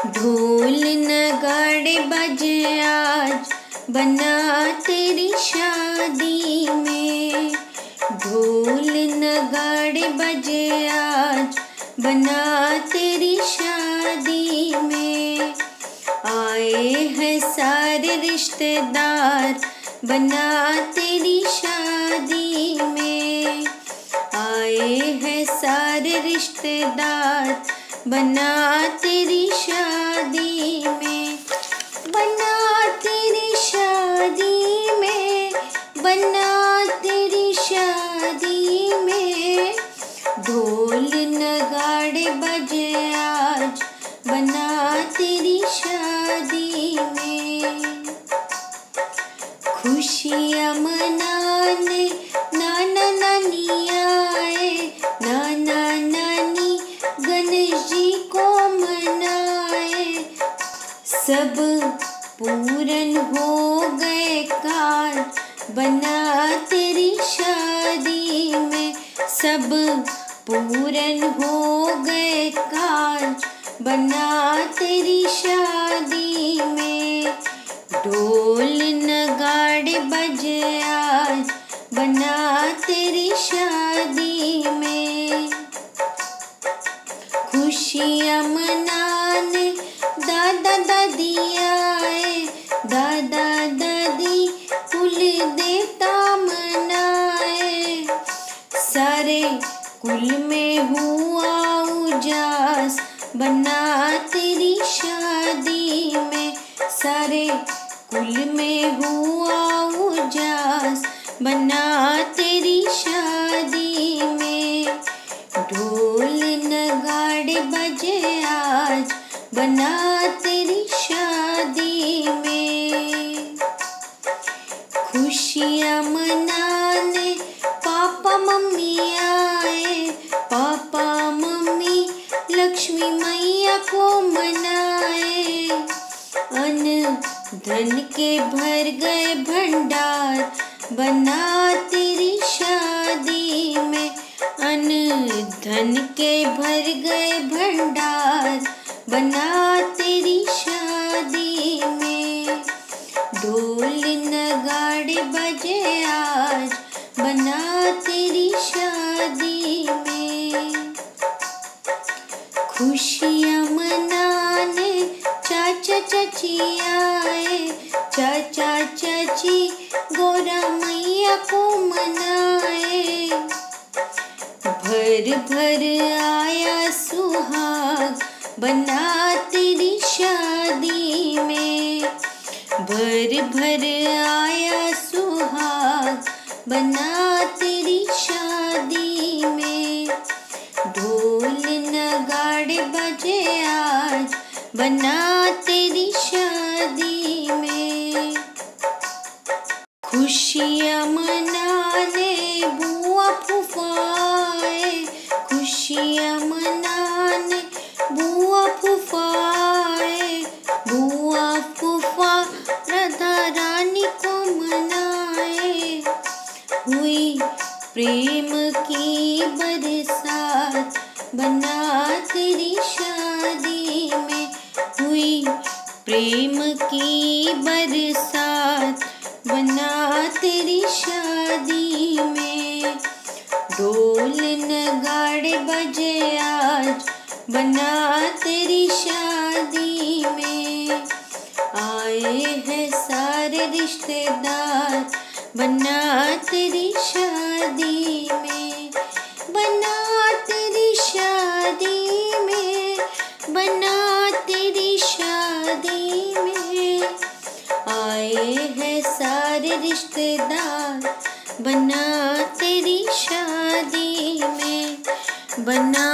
ढोल नगाड़े बजे आज बना तेरी शादी में। ढोल नगाड़े बजे आज बना तेरी शादी में। आए हैं सारे रिश्तेदार बना तेरी शादी में। आए हैं सारे रिश्तेदार बना तेरी शादी में। बना तेरी शादी में, बना तेरी शादी में। ढोल नगाड़े बजे आज बना तेरी शादी में। खुशियाँ मनाने नाना नानी आए, नाना नानी गणेश जी को मनाए। सब पूरन हो गए कार्य बना तेरी शादी में। सब पूरन हो गए कार्य बना तेरी शादी में। ढोल नगाड़े बजे आज बना तेरी शादी में। खुशियाँ मनाने दादा दादी आए, दादा दादी कुल देवता मनाए। सारे कुल में हुआ उजास बना तेरी शादी में। सारे कुल में हुआ उजास बना तेरी शादी में। ढोल नगाड़े बजे आज बना तेरी शादी में। खुशियाँ मनाने पापा मम्मी आए, पापा मम्मी लक्ष्मी मैया को मनाए। अन्न धन के भर गए भंडार बना तेरी शादी में। अन्न धन के भर गए भंडार बना तेरी शादी में। ढोल नगाड़े बजे आज बना तेरी शादी में। खुशियाँ मनाने चाचा चाची आए, चाचा चाची गौरा मैया को मनाए। भर भर आया सुहाग बना तेरी शादी में। भर भर आया सुहाग बना तेरी शादी में। ढोल नगाड़े बजे आज बना तेरी शादी में। खुशियाँ मनाने बुआ फूफा आए, खुशियाँ मनाने बुआ फूफा आए। बुआ फूफा राधा रानी को मनाए। हुई प्रेम की बरसात बना तेरी शादी में। हुई प्रेम की बरसात बना तेरी शादी में। ढोल नगाड़े बजे आज बना तेरी शादी में। आए हैं सारे रिश्तेदार बना तेरी शादी में। बना तेरी शादी में, बना तेरी शादी में। आए हैं सारे रिश्तेदार बना तेरी शादी में। बना